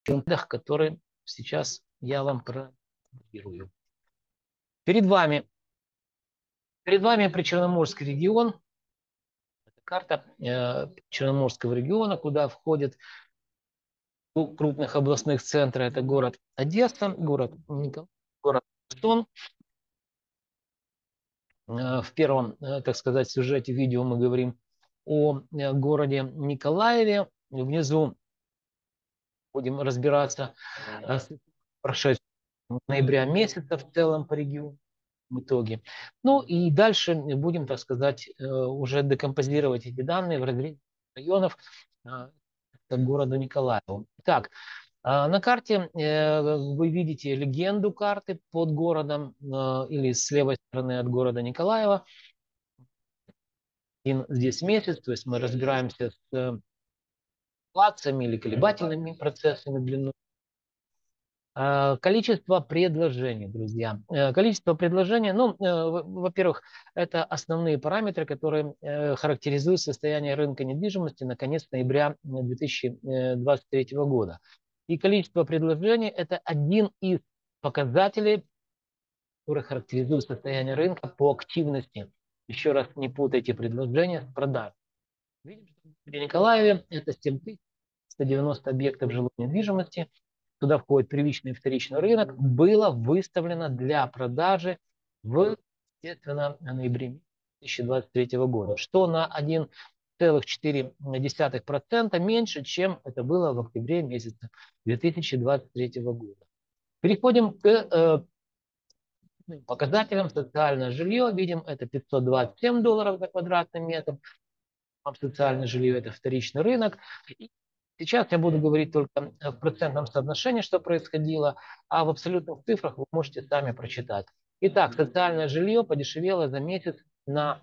который сейчас я вам продемонстрирую. Перед вами Причерноморский регион. Это карта Черноморского региона, куда входят крупных областных центров. Это город Одесса, город Николаев, город Ростов. В первом, так сказать, сюжете видео мы говорим о городе Николаеве. Внизу будем разбираться с прошедшего ноября месяца в целом по региону в итоге. Ну и дальше будем, так сказать, уже декомпозировать эти данные в разрезе районов города Николаева. Итак, на карте вы видите легенду карты под городом или с левой стороны от города Николаева. Здесь месяц, то есть мы разбираемся с флукtuациями или колебательными процессами длины. Количество предложений, друзья. Количество предложений, ну, во-первых, это основные параметры, которые характеризуют состояние рынка недвижимости на конец ноября 2023 года. И количество предложений – это один из показателей, который характеризует состояние рынка по активности. Еще раз, не путайте предложения с продаж. Видим, что в Николаеве это 7190 объектов жилой недвижимости. Туда входит первичный и вторичный рынок, было выставлено для продажи в, естественно, ноябре 2023 года, что на 1,4% меньше, чем это было в октябре месяце 2023 года. Переходим к показателям. Социальное жилье, видим, это $527 за квадратный метр. Социальное жилье – это вторичный рынок. И сейчас я буду говорить только в процентном соотношении, что происходило, а в абсолютных цифрах вы можете сами прочитать. Итак, социальное жилье подешевело за месяц на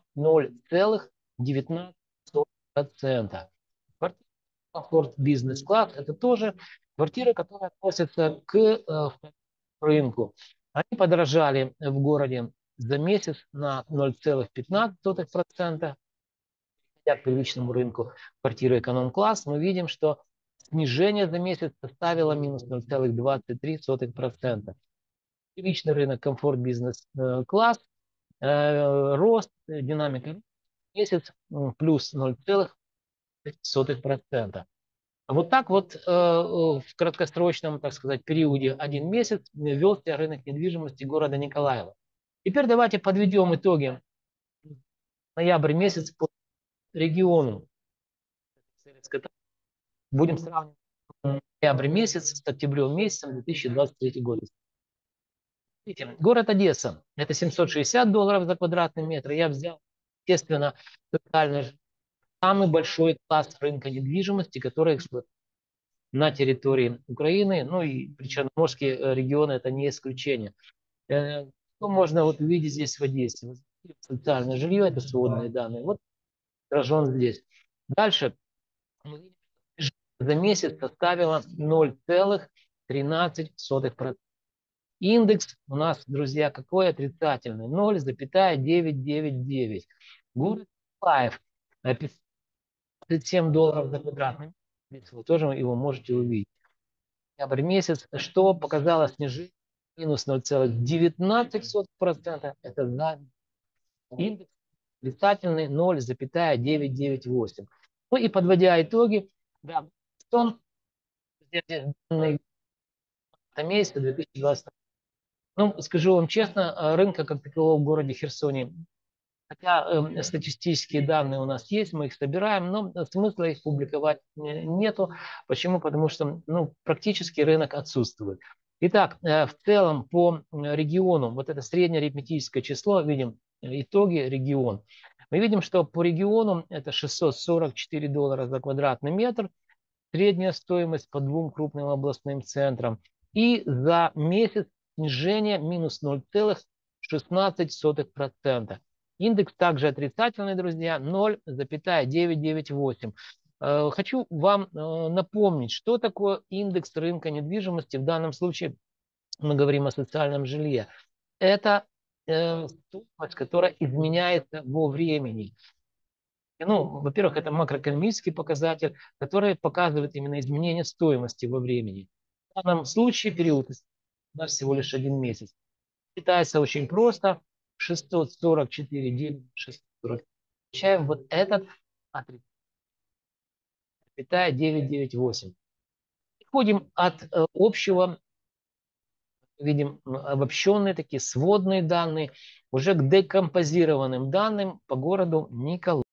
0,19%. Комфорт бизнес-класс – это тоже квартиры, которые относятся к рынку. Они подорожали в городе за месяц на 0,15%. К первичному рынку квартиры эконом-класс, мы видим, что снижение за месяц составило минус 0,23%. Первичный рынок комфорт бизнес-класс, рост, динамика месяц плюс 0,5%. Вот так вот в краткосрочном, так сказать, периоде 1 месяц вел себя рынок недвижимости города Николаева. Теперь давайте подведем итоги ноябрь месяц по региону. Будем сравнивать ноябрь месяц с октябрем месяцем 2023 года. Видите, город Одесса – это $760 за квадратный метр. Я взял, естественно, самый большой класс рынка недвижимости, который эксплуатируется на территории Украины. Ну и Причерноморские регионы – это не исключение. Что можно вот увидеть здесь в Одессе? Социальное жилье – это сводные данные. Вот отражен здесь. Дальше мы видим, за месяц составила 0,13%. Индекс у нас, друзья, какой отрицательный? 0,999. Город Николаев, $57 за квадратный метр. Вы тоже его можете увидеть. Ноябрь месяц, что показало снижение? Минус 0,19%. Это за индекс отрицательный 0,998. Ну и подводя итоги, да, месяца 2020. Ну, скажу вам честно, рынка как такового в городе Херсоне, хотя статистические данные у нас есть, мы их собираем, но смысла их публиковать нету. Почему? Потому что практически рынок отсутствует. Итак, в целом по региону, вот это среднее арифметическое число, видим итоги регион. Мы видим, что по региону это $644 за квадратный метр, средняя стоимость по двум крупным областным центрам. И за месяц снижение минус 0,16%. Индекс также отрицательный, друзья, 0,998. Хочу вам напомнить, что такое индекс рынка недвижимости. В данном случае мы говорим о социальном жилье. Это стоимость, которая изменяется во времени. Во-первых, это макроэкономический показатель, который показывает именно изменение стоимости во времени. В данном случае период у нас всего лишь 1 месяц. Считается очень просто. 644 делим на 640. Получаем вот этот атрибут. Запятая 998. Исходим от общего, видим обобщенные такие сводные данные, уже к декомпозированным данным по городу Николаев.